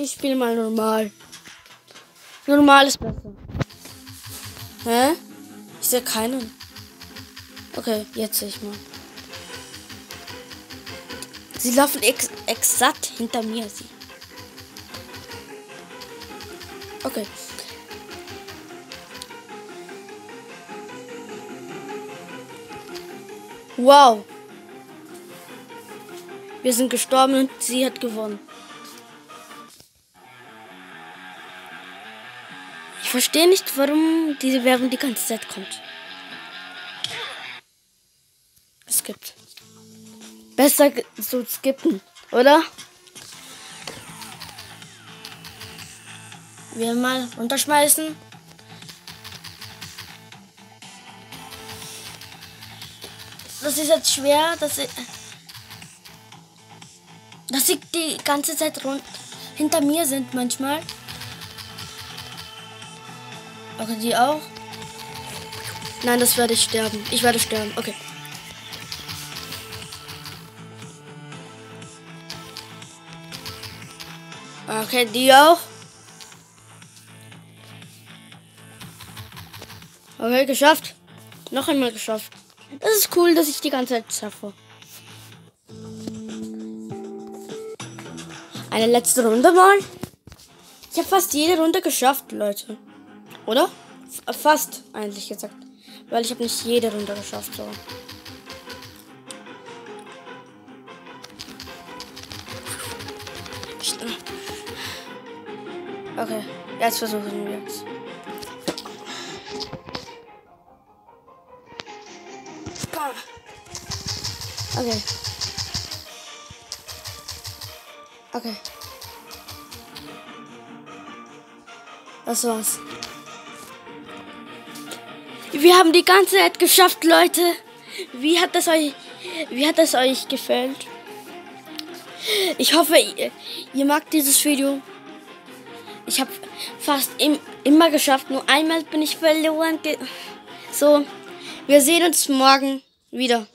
Ich spiele mal normal. Normal ist besser. Hä? Ich sehe keinen. Okay, jetzt sehe ich mal. Sie laufen exakt hinter mir. Sie. Okay. Wow. Wir sind gestorben und sie hat gewonnen. Ich verstehe nicht, warum diese Werbung die ganze Zeit kommt. Es gibt. Besser so skippen, oder? Wir mal runterschmeißen. Das ist jetzt schwer, dass sie die ganze Zeit hinter mir sind manchmal. Okay, die auch. Nein, das werde ich sterben. Ich werde sterben. Okay. Okay, die auch. Okay, geschafft. Noch einmal geschafft. Das ist cool, dass ich die ganze Zeit schaffe. Eine letzte Runde mal. Ich habe fast jede Runde geschafft, Leute. Oder? Fast, eigentlich gesagt. Weil ich habe nicht jede Runde geschafft. So. Okay, jetzt versuchen wir es. Okay. Okay. Das war's. Wir haben die ganze Zeit geschafft, Leute. Wie hat es euch gefällt? Ich hoffe, ihr mag dieses Video. Ich habe fast immer geschafft. Nur einmal bin ich verloren. So, wir sehen uns morgen wieder.